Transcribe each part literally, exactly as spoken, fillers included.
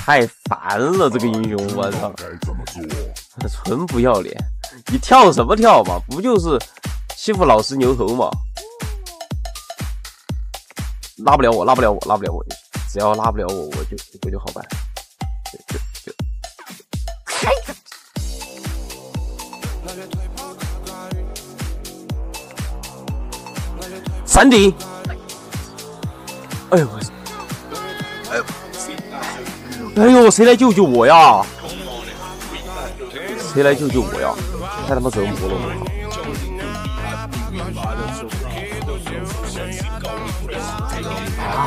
太烦了，这个英雄，我操！纯不要脸！你跳什么跳嘛？不就是欺负老师牛头吗？拉不了我，拉不了我，拉不了我！只要拉不了我，我就我就好办。就就就，开！山顶！哎呦我！哎呦！哎呦！谁来救救我呀？谁来救救我呀？太他妈折磨了我！啊！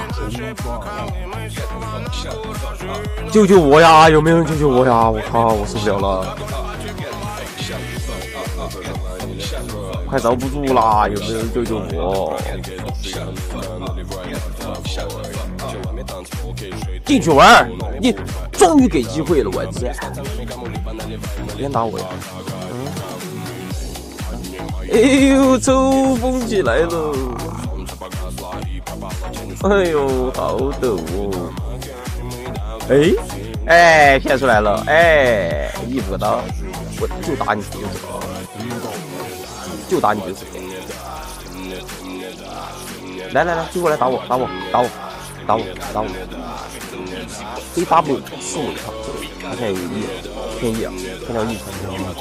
救救我呀！有没有人救救我呀？我靠！我受不了了！快遭不住啦！有没有人救救我？进去玩！你终于给机会了，我这！别打我呀！嗯、哎呦，抽风起来了！哎呦，好陡哦！哎哎，骗出来了！哎，一补刀，我就打你就走，就打你就走。来来来，追过来打我，打我，打我，打我，打我！A W 四五套，他现在有一天一啊，天条一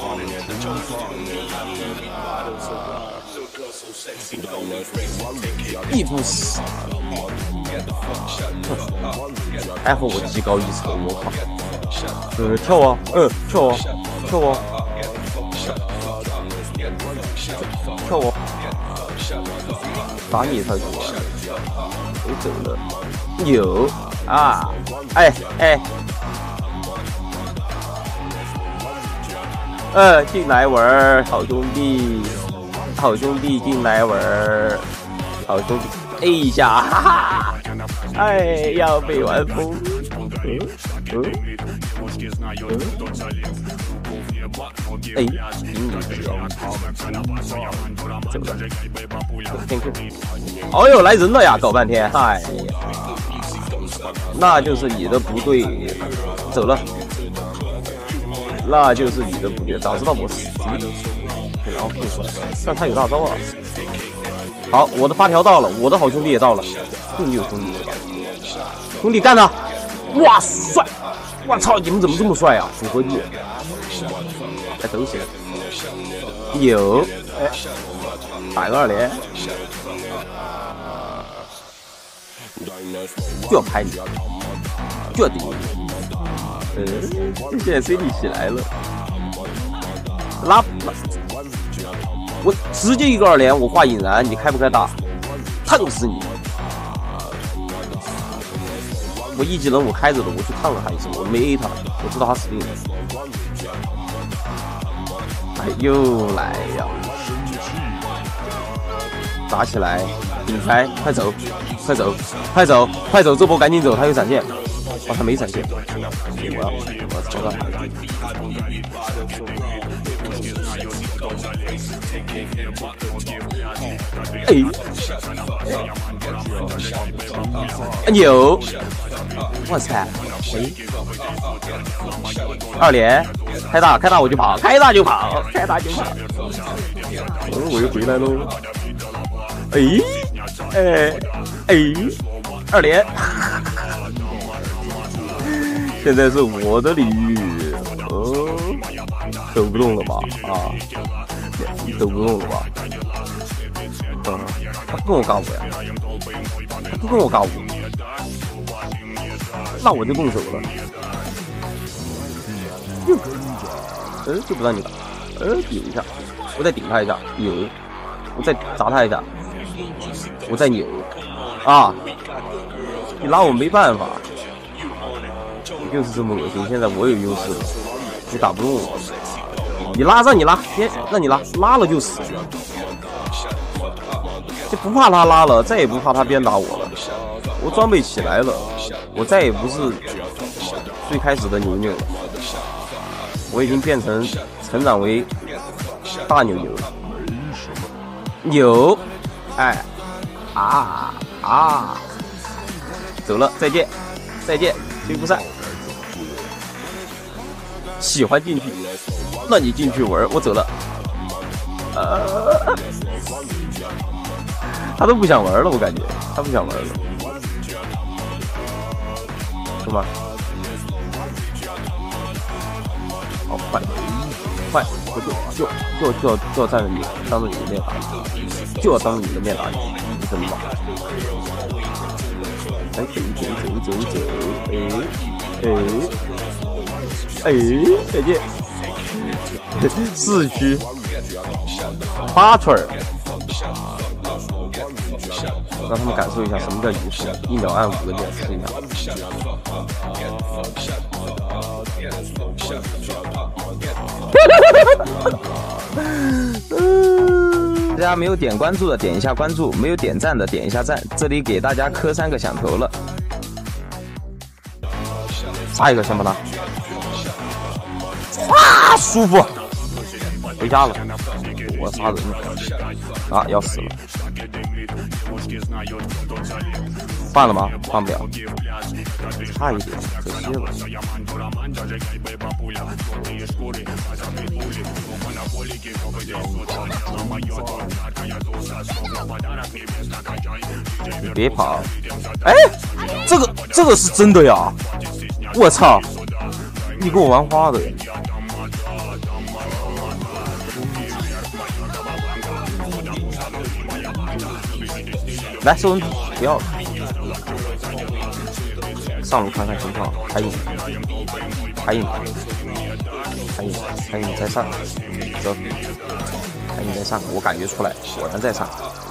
一不死，还好我技高一筹，我靠！呃，跳啊，呃，跳啊，跳啊，跳啊！打你才多，谁走了？有啊！哎哎，呃，进来玩儿，好兄弟，好兄弟进来玩儿，好兄弟，哎一下，哈哈，哎，要被玩疯，嗯嗯嗯，哎，赢你走了，天空，哦呦，来人了呀，搞半天，哎呀。那就是你的不对，走了。那就是你的不对，早知道我死定了。然后但他有大招啊。好，我的发条到了，我的好兄弟也到了。兄弟有兄弟，兄弟干他！哇，帅！我操，你们怎么这么帅啊？组合技，还走起来。有，哎，打个二连。就要拍你，就要顶你。嗯，现在 C D 起来了，拉拉，我直接一个二连，我画引燃，你开不开大？烫死你！我一技能我开着的，我去烫了他一次，我没 A 他，我知道他死定了。哎，又来呀！打起来，顶开，快走！快走，快走，快走！这波赶紧走，他有闪现。哦，他没闪现。我要，我要抽到他。哎，牛！我操！哎，二连，开大，开大我就跑，开大就跑，开大就跑。哦，我又回来喽。哎，哎。哎，二连，现在是我的领域，哦，走不动了吧？啊，走不动了吧？嗯，他不跟我尬舞呀，他不跟我尬舞，那我就动手了。嗯，就不让你打，嗯，顶一下，我再顶他一下，扭，我再砸他一下，我再扭。啊！你拉我没办法，你就是这么恶心。现在我有优势了，你打不动我。你拉让你拉，别让你拉，拉了就死。就不怕他拉了，再也不怕他鞭打我了。我装备起来了，我再也不是最开始的牛牛了，我已经变成成长为大牛牛了。牛，哎，啊！啊，走了，再见，再见，追不上。 喜欢进去，那你进去玩，我走了。呃，他都不想玩了，我感觉他不想玩了，是吧？好快，快！我就就就就就要站着你，当着你的面打你，就要当着你的面打你，你怎么打？哎，走走走走走，哎哎哎，再见。四区八圈儿，让他们感受一下什么叫仪式，一秒按五个键，试一下。大家没有点关注的点一下关注，没有点赞的点一下赞，这里给大家磕三个响头了。杀一个先把他，啊，舒服，回家了，我杀人了，啊，要死了，换了吗？换不了，差一点，可惜了。你别跑！哎，这个这个是真的呀！我操，你跟我玩花的呀！来收人不要了，上路看看情况，还有还有还有还有在上，走，还有在上，我感觉出来，果然在上。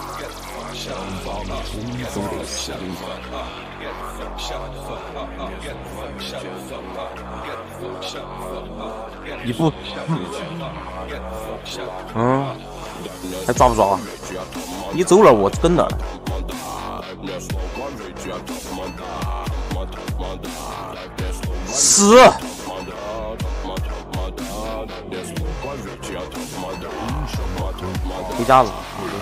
真得死！一步，嗯，还抓不抓啊？你走了，我跟了。死！回家了。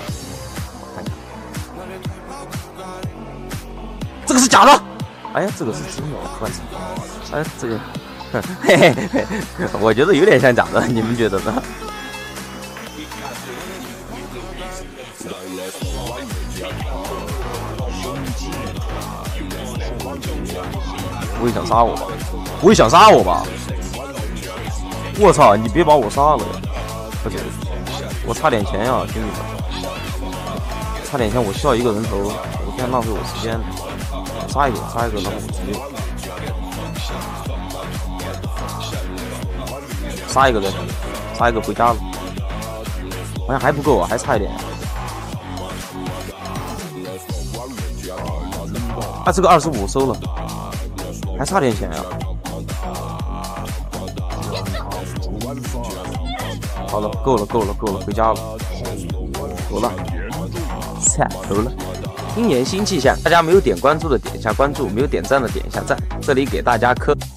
这个是假的。哎呀，这个是真的，我操！哎，这个，嘿嘿嘿，我觉得有点像假的，你们觉得呢？不会想杀我吧？不会想杀我吧？我操！你别把我杀了呀！不行，我差点钱呀，兄弟们！差点钱，我需要一个人头，我现在浪费我时间。杀一个，杀一个，然后我直接杀一个人，杀一个回家了。好像还不够啊，还差一点。啊，这个二十五收了，还差点钱呀、啊。好了，够了，够了，够了，回家了，够了，菜够了。新年新气象，大家没有点关注的点一下关注，没有点赞的点一下赞，这里给大家磕。